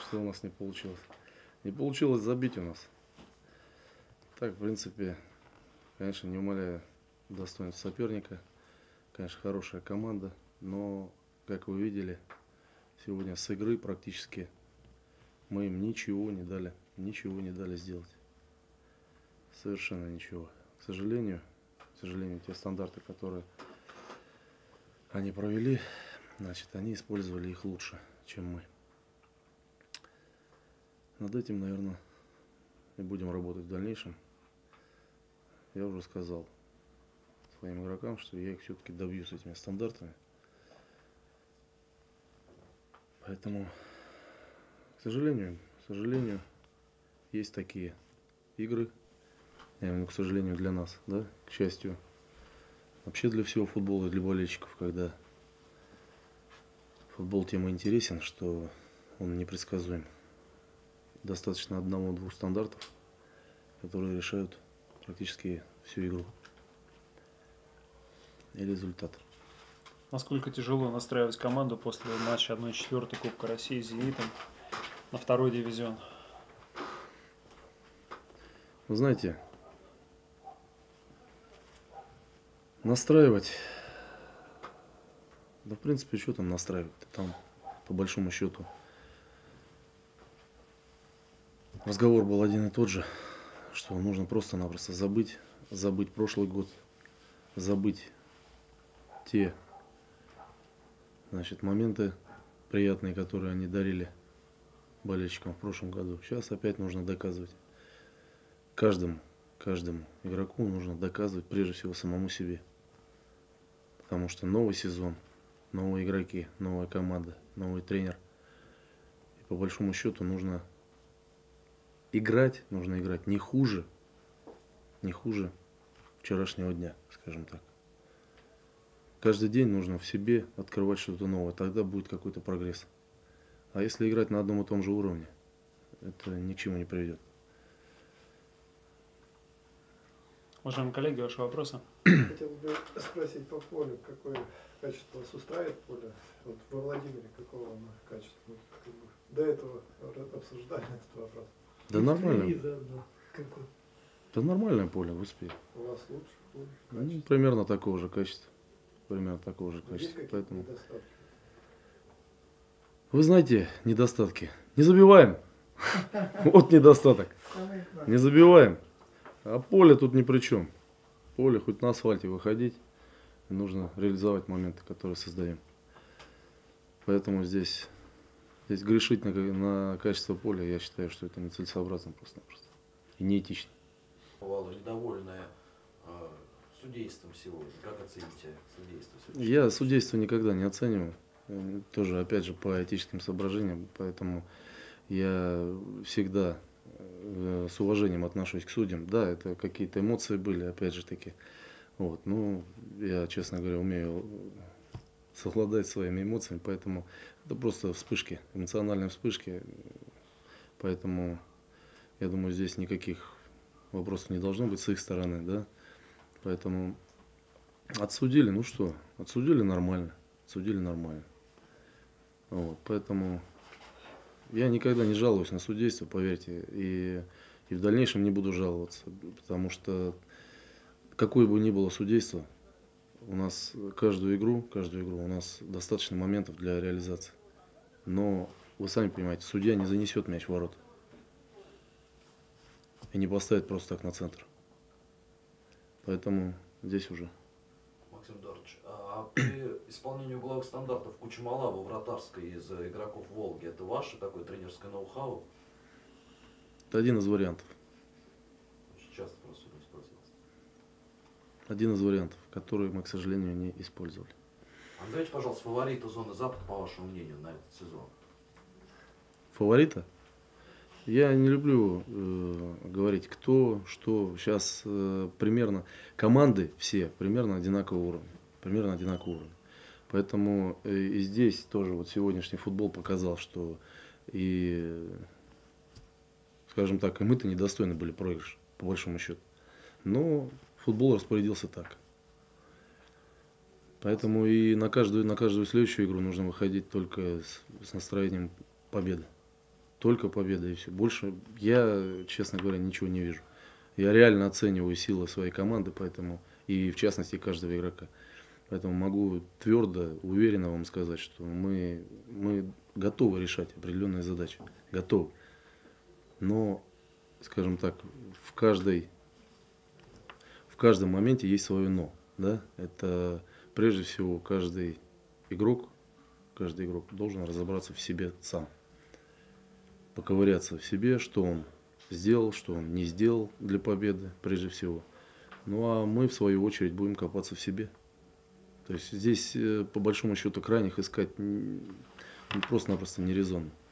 Что у нас не получилось? Не получилось забить у нас. Так, в принципе, конечно, не умаляя достоинств соперника. Конечно, хорошая команда, но, как вы видели, сегодня с игры практически мы им ничего не дали сделать. Совершенно ничего. К сожалению, те стандарты, которые они провели, значит, они использовали их лучше, чем мы. Над этим, наверное, и будем работать в дальнейшем. Я уже сказал своим игрокам, что я их все-таки добью с этими стандартами. Поэтому, к сожалению, есть такие игры. Я имею в виду, к сожалению, для нас, да, к счастью, вообще для всего футбола и для болельщиков, когда футбол тем и интересен, что он непредсказуем. Достаточно одного-двух стандартов, которые решают практически всю игру и результат. Насколько тяжело настраивать команду после матча 1/4 Кубка России с «Зенитом» на второй дивизион? Вы знаете, настраивать, да в принципе, что там настраивать-то? Там, по большому счету, разговор был один и тот же, что нужно просто-напросто забыть прошлый год, забыть те, значит, моменты приятные, которые они дарили болельщикам в прошлом году. Сейчас опять нужно доказывать. Каждому игроку нужно доказывать прежде всего самому себе. Потому что новый сезон, новые игроки, новая команда, новый тренер. И по большому счету нужно играть не хуже вчерашнего дня, скажем так. Каждый день нужно в себе открывать что-то новое, тогда будет какой-то прогресс. А если играть на одном и том же уровне, это ни к чему не приведет. Уважаемые коллеги, ваши вопросы? Хотел бы спросить по полю, какое качество вас устраивает поле? Вот во Владимире какого оно качества? Вот, как бы, до этого обсуждали этот вопрос. Да нормально. Да нормальное поле в Успе. У вас лучше, хуже? Ну, примерно такого же качества. Есть какие-то Поэтому... недостатки? Вы знаете, недостатки. Не забиваем. Вот недостаток. Не забиваем. А поле тут ни при чем. Поле хоть на асфальте выходить. Нужно реализовать моменты, которые создаем. Поэтому здесь грешить на качество поля, я считаю, что это нецелесообразно просто-напросто. И неэтично. Недовольная судейством сегодня. Как оцените судейство? Я судейство никогда не оцениваю. Тоже, опять же, по этическим соображениям. Поэтому я всегда с уважением отношусь к судьям. Да, это какие-то эмоции были, опять же таки. Вот. Ну, я, честно говоря, умею совладать своими эмоциями, поэтому это просто вспышки, эмоциональные вспышки. Поэтому, я думаю, здесь никаких вопросов не должно быть с их стороны, да. Поэтому отсудили, ну что, отсудили нормально. Вот, поэтому я никогда не жалуюсь на судейство, поверьте, и в дальнейшем не буду жаловаться, потому что какое бы ни было судейство, у нас каждую игру у нас достаточно моментов для реализации. Но вы сами понимаете, судья не занесет мяч в ворота и не поставит просто так на центр. Поэтому здесь уже. Максим Эдуардович, а при исполнении угловых стандартов Кучмала во вратарской из игроков Волги, это ваше такое тренерское ноу-хау? Это один из вариантов. Очень часто просто не использовался. Один из вариантов, которые мы, к сожалению, не использовали. Назовите, пожалуйста, фаворита зоны Запад, по вашему мнению, на этот сезон. Фаворита? Я не люблю говорить, кто, что. Сейчас примерно команды все примерно одинакового уровня. Поэтому и здесь тоже вот сегодняшний футбол показал, что и, скажем так, и мы-то недостойны были проигрыша, по большому счету. Но футбол распорядился так. Поэтому и на каждую следующую игру нужно выходить только с настроением победы. Только победа и все. Больше я, честно говоря, ничего не вижу. Я реально оцениваю силы своей команды, поэтому и в частности каждого игрока. Поэтому могу твердо, уверенно вам сказать, что мы готовы решать определенные задачи. Готовы. Но, скажем так, в каждом моменте есть свое «но». Да? Это прежде всего каждый игрок должен разобраться в себе сам. Поковыряться в себе, что он сделал, что он не сделал для победы, прежде всего. Ну а мы, в свою очередь, будем копаться в себе. То есть здесь, по большому счету, крайних искать просто-напросто не резонно.